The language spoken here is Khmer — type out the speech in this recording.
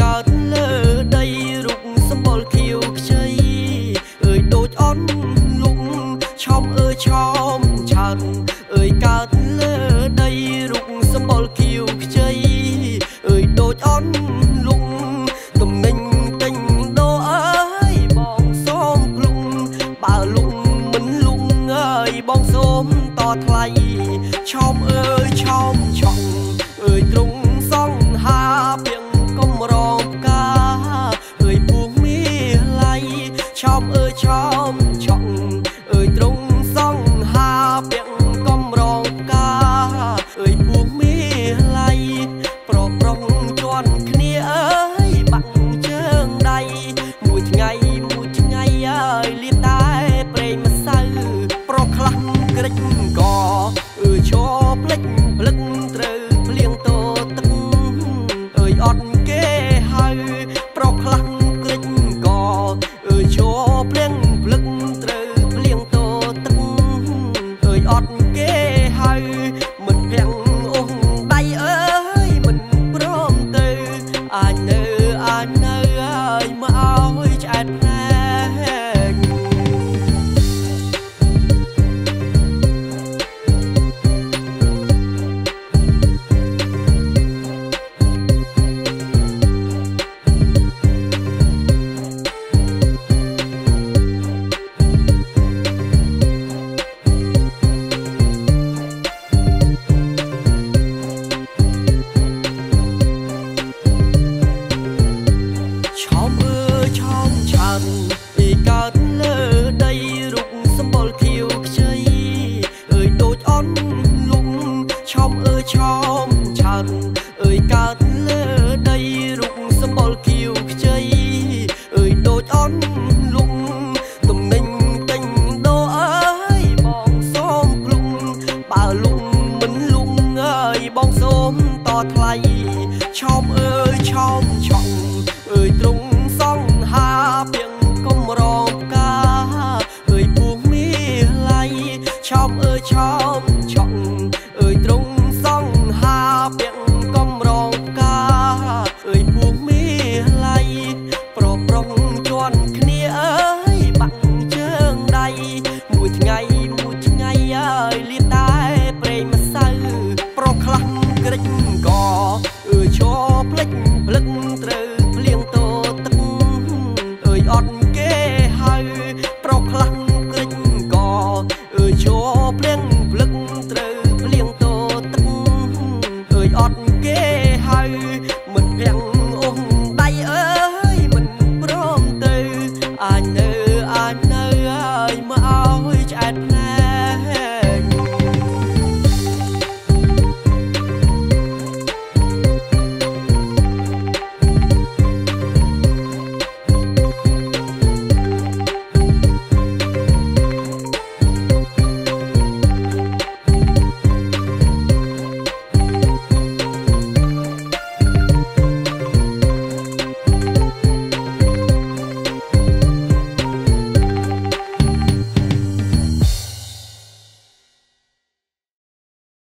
កើតលើដីរុកសម្បល់ខៀវខ្ចីអើយដូចអន់លុកឆោមអើយឆោមឆើតអើយកើតលើដីរុកសម្បល់ខៀវខ្ចីអើយដូចអន់លុកទំនិញទិញដូរអើយបងសូមភ្លុកបើលុកមិនលុកអើយបងសូមតថ្លៃឆោមអើយឆោមឆក់អើយទ្រង់សង្ហាពីងកុំរងផ្កាអើយពួងមីឡៃឆោមអើយឆោមឆក់អើយទ្រង់សង្ហាពីងកុំរងផ្កាអើយពួងមីឡៃប្រប្រុងជន់គ្នាអើយបាក់ជើងដៃមួយថ្ងៃអើយលៀបតែប្រេងម្សៅប្រខ្លះក្រិចកអើយឈរផ្លិចផ្លឹកត្រូវភ្លៀងតទឹកអើយអត់គេហៅប្រខ្លះក្រិចកអើយឈរភ្លៀងផ្លឹកត្រូវភ្លៀងតទឹកអើយអត់គេហៅមិនភាំងអស់ដៃអើយមិនព្រមទៅអាចនៅ